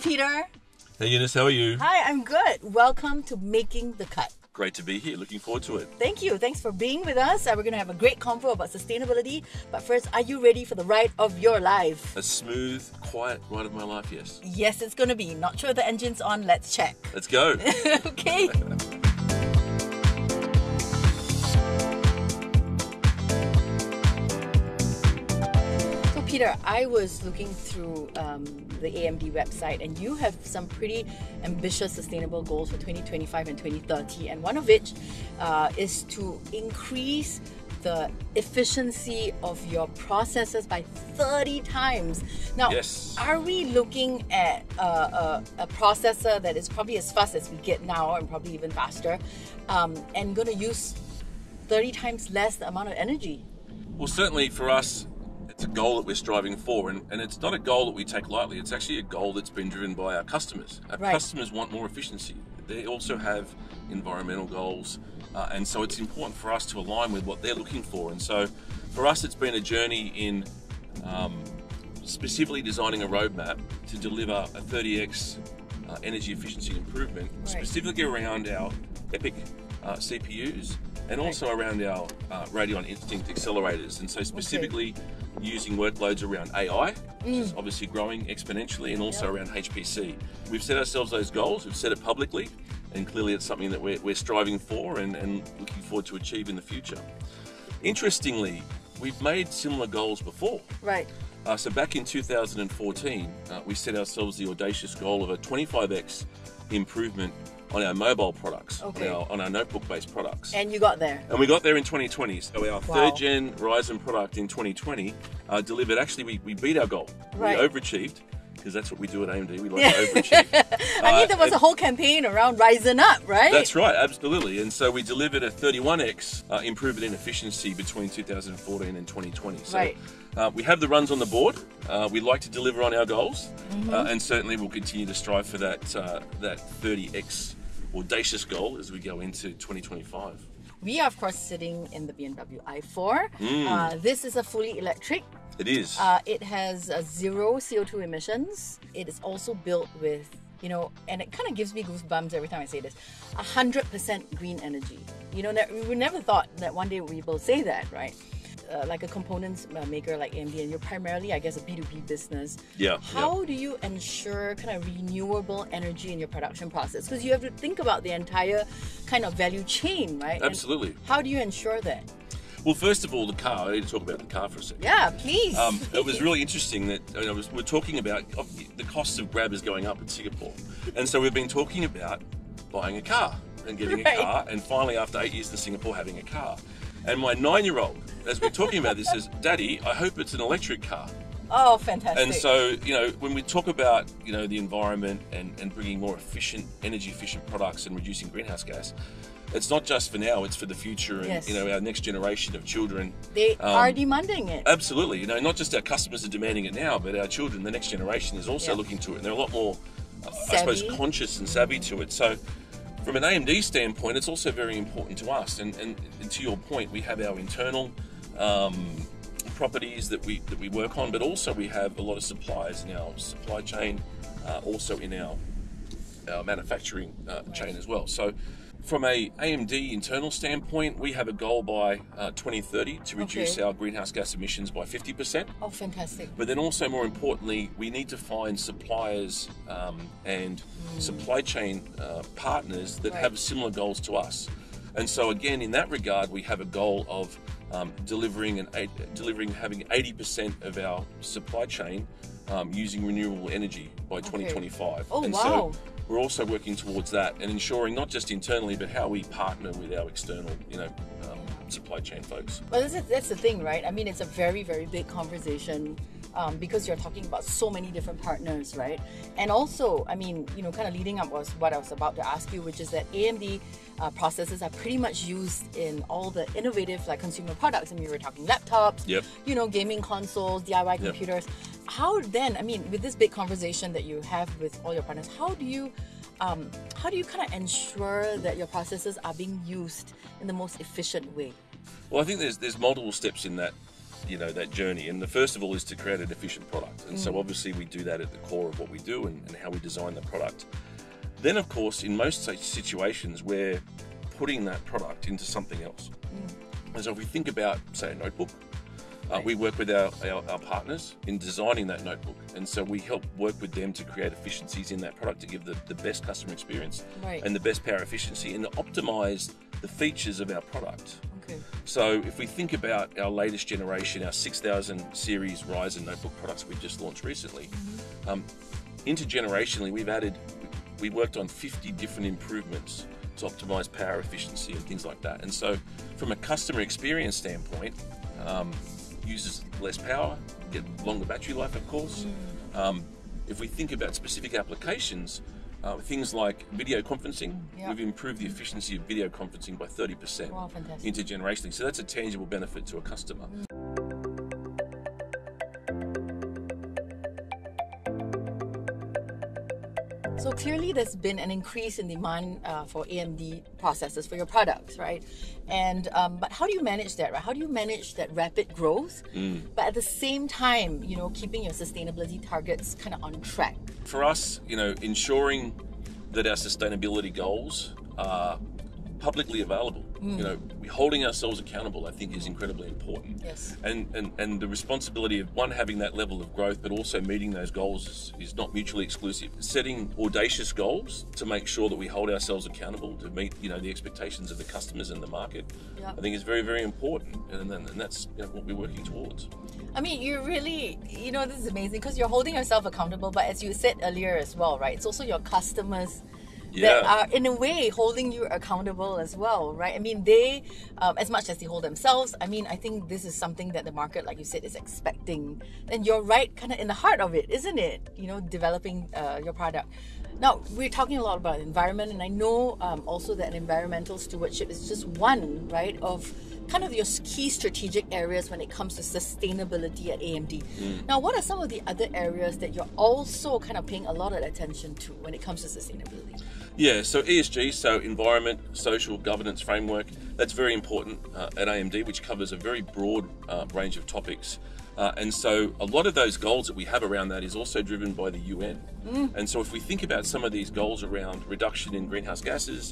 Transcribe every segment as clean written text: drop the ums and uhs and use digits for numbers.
Peter. Hey Eunice, how are you? Hi, I'm good. Welcome to Making the Cut. Great to be here. Looking forward to it. Thank you. Thanks for being with us. We're going to have a great convo about sustainability. But first, are you ready for the ride of your life? A smooth, quiet ride of my life, yes. Yes, it's going to be. Not sure the engine's on. Let's check. Let's go. Okay. Peter, I was looking through the AMD website, and you have some pretty ambitious sustainable goals for 2025 and 2030, and one of which is to increase the efficiency of your processors by 30 times. Now, yes. Are we looking at a processor that is probably as fast as we get now and probably even faster, and going to use 30 times less the amount of energy? Well, certainly for us, it's a goal that we're striving for, and it's not a goal that we take lightly. It's actually a goal that's been driven by our customers. Our customers want more efficiency. They also have environmental goals, and so it's important for us to align with what they're looking for. And so for us, it's been a journey in specifically designing a roadmap to deliver a 30x energy efficiency improvement, specifically around our EPIC CPUs, and also around our Radeon Instinct accelerators. And so specifically using workloads around AI, which is obviously growing exponentially, and also around HPC. We've set ourselves those goals, we've set it publicly, and clearly it's something that we're striving for and looking forward to achieve in the future. Interestingly, we've made similar goals before. Right. So back in 2014, we set ourselves the audacious goal of a 25x improvement on our mobile products, on our notebook-based products. And you got there. And we got there in 2020. So our third-gen Ryzen product in 2020 delivered, actually we beat our goal. Right. We overachieved, because that's what we do at AMD, we like to overachieve. I mean, there was a whole campaign around Ryzen Up, right? That's right, absolutely. And so we delivered a 31x improvement in efficiency between 2014 and 2020. So we have the runs on the board. We like to deliver on our goals, and certainly we'll continue to strive for that 30x audacious goal as we go into 2025. We are, of course, sitting in the BMW i4. This is a fully electric. It is. It has zero CO2 emissions. It is also built with, you know, and it kind of gives me goosebumps every time I say this, 100% green energy. You know, we never thought that one day we will say that, right? Like a components maker like AMD, and you're primarily, I guess, a B2B business. Yeah. How do you ensure kind of renewable energy in your production process? Because you have to think about the entire kind of value chain, right? Absolutely. And how do you ensure that? Well, first of all, the car. I need to talk about the car for a second. Yeah, please. It was really interesting that we're talking about the costs of Grab is going up in Singapore, and so we've been talking about buying a car and getting a car, and finally, after 8 years in Singapore, having a car. And my 9-year-old, as we're talking about this, says, "Daddy, I hope it's an electric car." Oh, fantastic. And so, you know, when we talk about, you know, the environment and bringing more efficient, energy efficient products and reducing greenhouse gas, it's not just for now, it's for the future and, you know, our next generation of children. They are demanding it. Absolutely. You know, not just our customers are demanding it now, but our children, the next generation, is also looking to it. And they're a lot more, I suppose, conscious and savvy to it. So from an AMD standpoint, it's also very important to us. And to your point, we have our internal properties that we work on, but also we have a lot of suppliers in our supply chain, also in our manufacturing chain as well. So from a AMD internal standpoint, we have a goal by 2030 to reduce our greenhouse gas emissions by 50%. Oh, fantastic. But then also, more importantly, we need to find suppliers and supply chain partners that have similar goals to us. And so again, in that regard, we have a goal of having 80% of our supply chain using renewable energy by 2025. Oh, and wow. So we're also working towards that and ensuring not just internally, but how we partner with our external, you know, supply chain folks. Well, that's the thing, right? I mean, it's a very, very big conversation because you're talking about so many different partners, right? And also, I mean, you know, kind of leading up was what I was about to ask you, which is that AMD processors are pretty much used in all the innovative like consumer products. I mean, we were talking laptops, you know, gaming consoles, DIY computers. How then, I mean, with this big conversation that you have with all your partners, how do you kind of ensure that your processors are being used in the most efficient way? Well, I think there's multiple steps in that that journey. And the first of all is to create an efficient product. And so obviously we do that at the core of what we do and how we design the product. Then of course, in most such situations, we're putting that product into something else. And so if we think about, say, a notebook, we work with our partners in designing that notebook. And so we help work with them to create efficiencies in that product to give the best customer experience and the best power efficiency and to optimize the features of our product. Okay. So if we think about our latest generation, our 6000 series Ryzen notebook products we just launched recently, intergenerationally we worked on 50 different improvements to optimize power efficiency and things like that. And so from a customer experience standpoint, uses less power, get longer battery life, of course. If we think about specific applications, things like video conferencing, we've improved the efficiency of video conferencing by 30% intergenerationally. So that's a tangible benefit to a customer. So clearly there's been an increase in demand for AMD processors for your products, right? And but how do you manage that, right? How do you manage that rapid growth, but at the same time, keeping your sustainability targets kind of on track? For us, ensuring that our sustainability goals are publicly available, holding ourselves accountable, I think, is incredibly important. Yes. And the responsibility of one, having that level of growth, but also meeting those goals is not mutually exclusive. Setting audacious goals to make sure that we hold ourselves accountable to meet, the expectations of the customers and the market, I think is very, very important. And that's what we're working towards. I mean, you really, this is amazing because you're holding yourself accountable, but as you said earlier as well, right? It's also your customers that are in a way holding you accountable as well, right? I mean, they, as much as they hold themselves, I think this is something that the market, like you said, is expecting. And you're right, kind of in the heart of it, isn't it? Developing your product. Now, we're talking a lot about environment, and I know also that environmental stewardship is just one, right, of kind of your key strategic areas when it comes to sustainability at AMD. Now, what are some of the other areas that you're also kind of paying a lot of attention to when it comes to sustainability? Yeah, so ESG, so environment, social governance framework, that's very important at AMD, which covers a very broad range of topics. And so a lot of those goals that we have around that is also driven by the UN. And so if we think about some of these goals around reduction in greenhouse gases,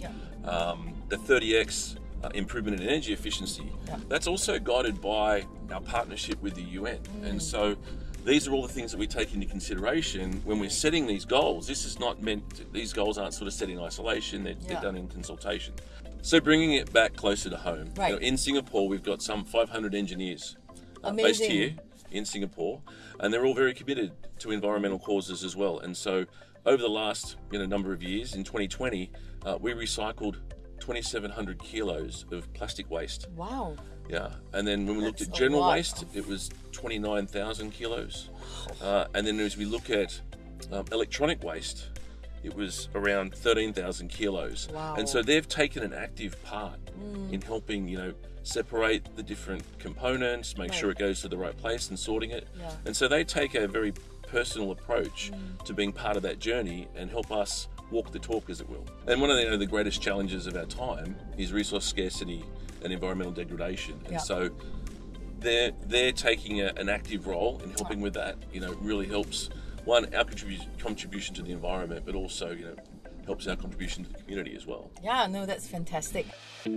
the 30x improvement in energy efficiency, that's also guided by our partnership with the UN. And so these are all the things that we take into consideration when we're setting these goals. This is not meant, these goals aren't sort of set in isolation, they're done in consultation. So bringing it back closer to home. In Singapore, we've got some 500 engineers based here in Singapore, and they're all very committed to environmental causes as well. And so over the last number of years, in 2020, we recycled 2,700 kilos of plastic waste. Wow. Yeah, and then when we looked at general waste, it was 29,000 kilos. And then as we look at electronic waste, it was around 13,000 kilos. Wow. And so they've taken an active part in helping, separate the different components, make sure it goes to the right place and sorting it. And so they take a very personal approach to being part of that journey and help us walk the talk, as it will. And one of the greatest challenges of our time is resource scarcity and environmental degradation. And so they're taking an active role in helping with that. Really helps, one, our contribution to the environment, but also, helps our contribution to the community as well. Yeah, no, that's fantastic.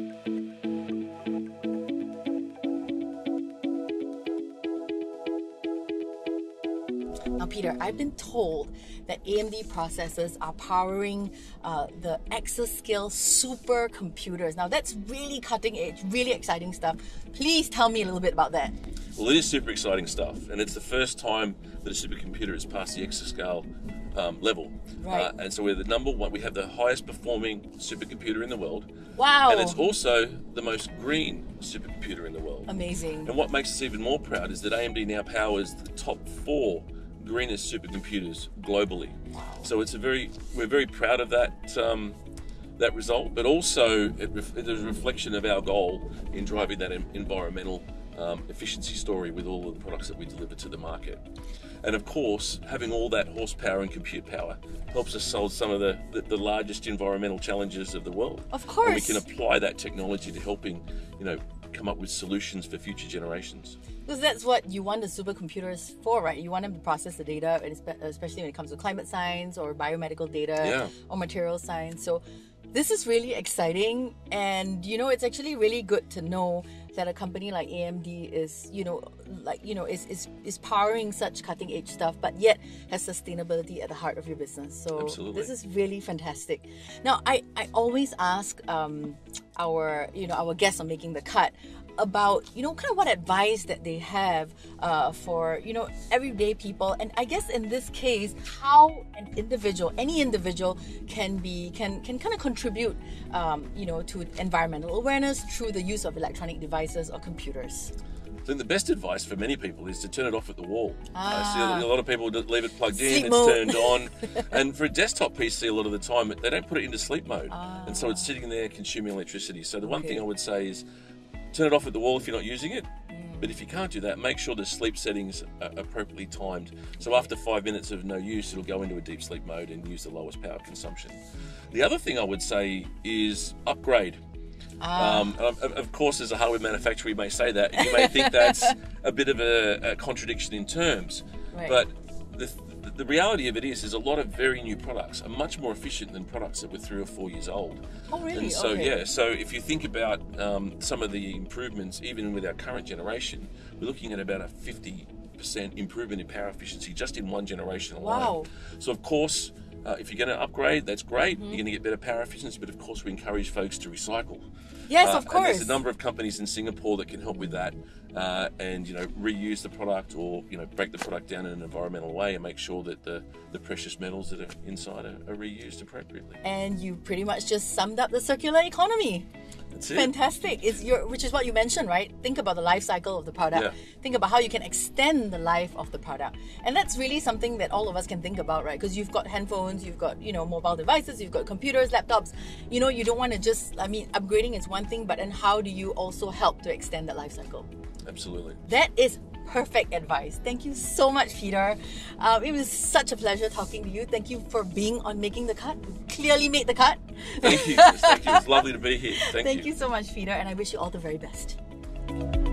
Now, Peter, I've been told that AMD processors are powering the exascale supercomputers. Now, that's really cutting edge, really exciting stuff. Please tell me a little bit about that. Well, it is super exciting stuff, and it's the first time that a supercomputer has passed the exascale level. Right. And so we're the number one. We have the highest performing supercomputer in the world. Wow. And it's also the most green supercomputer in the world. Amazing. And what makes us even more proud is that AMD now powers the top 4 greenest supercomputers globally. Wow. So we're very proud of that result, but also it is a reflection of our goal in driving that environmental efficiency story with all of the products that we deliver to the market. And of course, having all that horsepower and compute power helps us solve some of the largest environmental challenges of the world. Of course. And we can apply that technology to helping, come up with solutions for future generations. Because that's what you want the supercomputers for, right? You want them to process the data, especially when it comes to climate science or biomedical data or material science. So this is really exciting, and it's actually really good to know that a company like AMD is is powering such cutting edge stuff, but yet has sustainability at the heart of your business. So Absolutely. This is really fantastic. Now I always ask our guests on Making the Cut about kind of what advice that they have for everyday people, and I guess in this case how any individual can kind of contribute to environmental awareness through the use of electronic devices or computers. I think the best advice for many people is to turn it off at the wall. I see a lot of people that leave it plugged in, it's turned on. And for a desktop PC, a lot of the time, they don't put it into sleep mode. And so it's sitting there consuming electricity. So the one thing I would say is turn it off at the wall if you're not using it. But if you can't do that, make sure the sleep settings are appropriately timed. So after 5 minutes of no use, it'll go into a deep sleep mode and use the lowest power consumption. The other thing I would say is upgrade. Of course, as a hardware manufacturer, you may say that, and you may think that's a bit of a contradiction in terms. Right. But the reality of it is a lot of very new products are much more efficient than products that were 3 or 4 years old. Oh, really? And so, so if you think about some of the improvements, even with our current generation, we're looking at about a 50% improvement in power efficiency just in one generation alone. Wow. So, of course, if you're going to upgrade, that's great. You're going to get better power efficiency, but of course we encourage folks to recycle. Yes, of course. And there's a number of companies in Singapore that can help with that, and reuse the product, or break the product down in an environmental way and make sure that the precious metals that are inside are reused appropriately. And you pretty much just summed up the circular economy. That's it. Fantastic. Which is what you mentioned, right? Think about the life cycle of the product. Yeah. Think about how you can extend the life of the product. And that's really something that all of us can think about, right? Because you've got handphones, you've got, mobile devices, you've got computers, laptops. You don't want to just, upgrading is one thing, but then how do you also help to extend that life cycle? Absolutely. That is perfect advice. Thank you so much, Peter. It was such a pleasure talking to you. Thank you for being on Making the Cut. You clearly made the cut. Thank you. Thank you. It's lovely to be here. Thank you. Thank you so much, Peter, and I wish you all the very best.